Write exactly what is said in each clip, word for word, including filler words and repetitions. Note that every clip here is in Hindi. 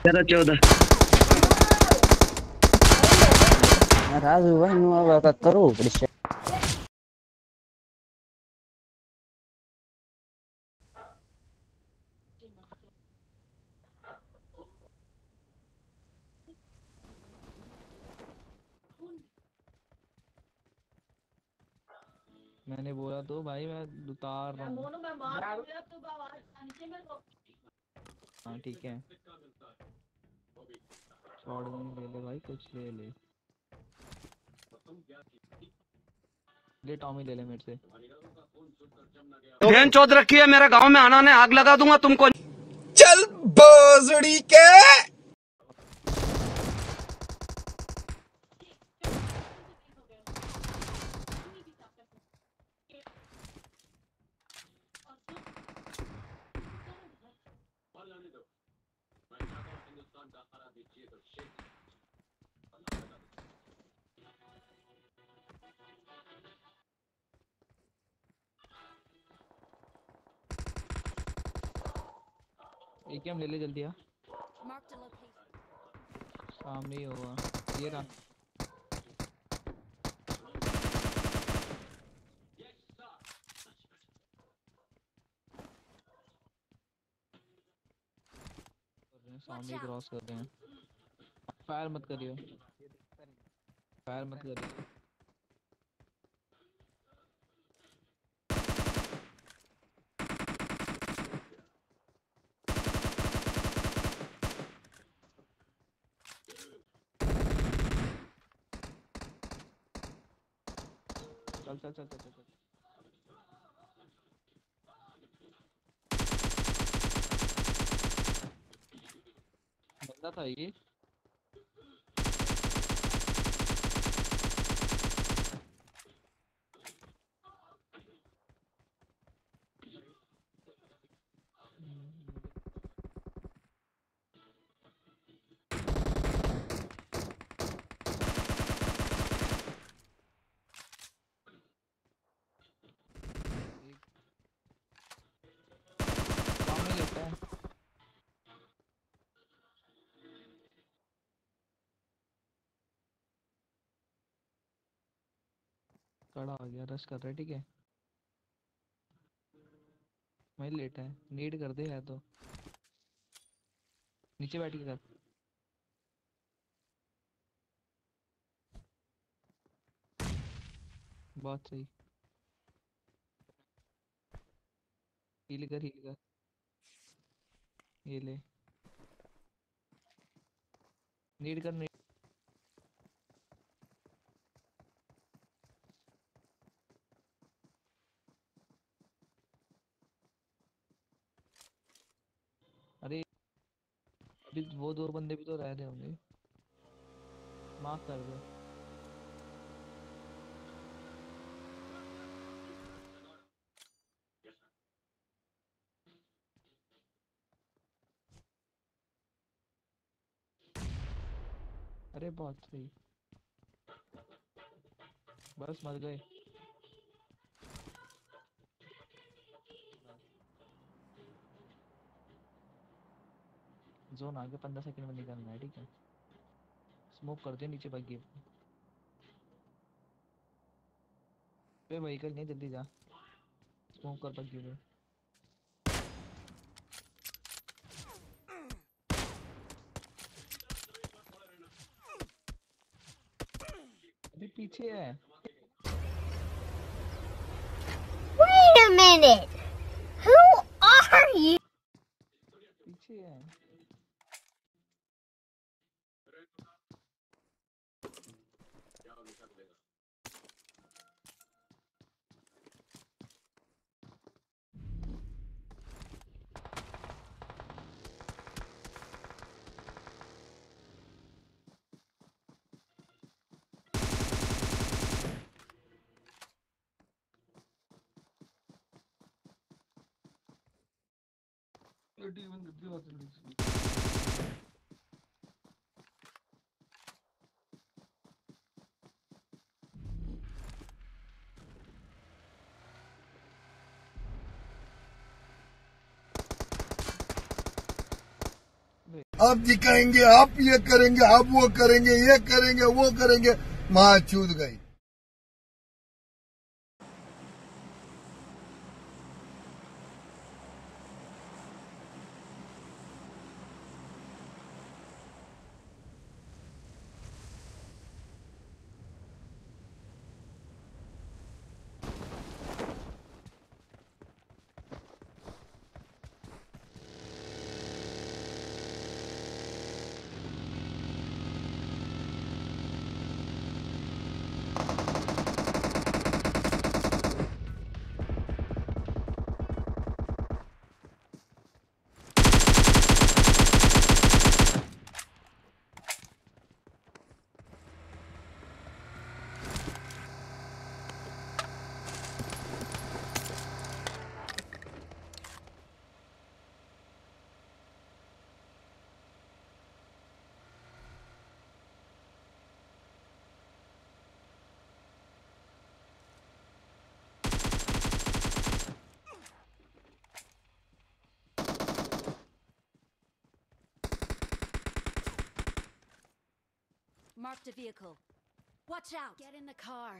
तेरह चौदह। राजू भाई नु अब करो પડશે। मैंने बोला तो भाई मैं उतार रहा हूँ। हाँ ठीक है, शॉट गन ले ले भाई, कुछ ले ले ले टॉमी ले ले मेरे से। बहन चौध रखी है मेरे गांव में आना ने आग लगा दूंगा तुमको। चल बोजड़ी के। एकेएम ले ले जल्दी आ, सामने ही होगा ये रहा। सामने क्रॉस कर रहे हैं, फायर मत करियो, फायर मत करियो। चल चल चल चल चल चल। बंदा था ये। सामने लेता है, खड़ा हो गया, रश कर रहा है। ठीक है मैं लेटा है, नीड कर दे है तो नीचे बैठ के कर। बहुत सही, हील कर हील कर, ये ले नीड कर नीड। अरे अभी वो दो बंदे भी तो रह रहे होंगे, माफ कर दो। अरे बहुत सही, बस मर गए। जोन आगे पंद्रह सेकंड में निकलना है। ठीक है स्मोक कर दे नीचे बग्गी पे, व्हीकल नहीं, जल्दी जा स्मोक कर बग्गी पे। अभी पीछे है। Wait a minute. Who are you? पीछे है। आप दिखाएंगे, आप ये करेंगे, आप वो करेंगे, ये करेंगे, वो करेंगे। माँ चूत गई। Marked a vehicle. Watch out! Get in the car.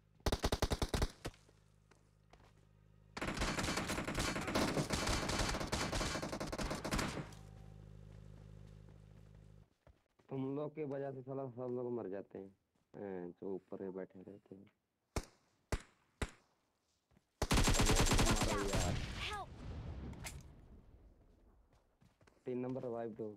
तुम लोग की वजह से साला सब लोग मर जाते हैं जो ऊपर में बैठे रहते हैं। तीन नंबर रिवाइव दो।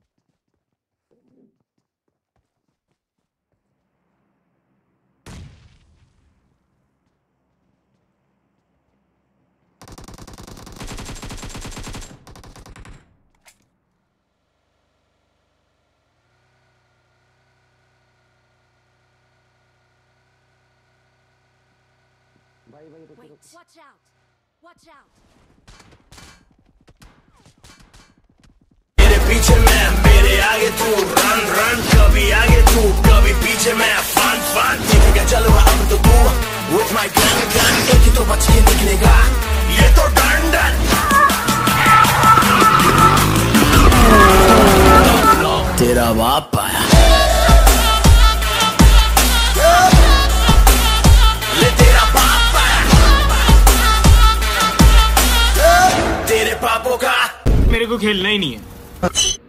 भाई भाई रुक रुक। Watch out! Watch out! मेरे पीछे मैं, मेरे आगे तू, रन रन, कभी आगे तू, कभी पीछे मैं, फन फन, ठीक है चलो अब तो तू, with my gun gun, एक ही तो बच के निकलेगा, ये तो डन डन। तेरा बाप आया। मेरे को खेलना ही नहीं है।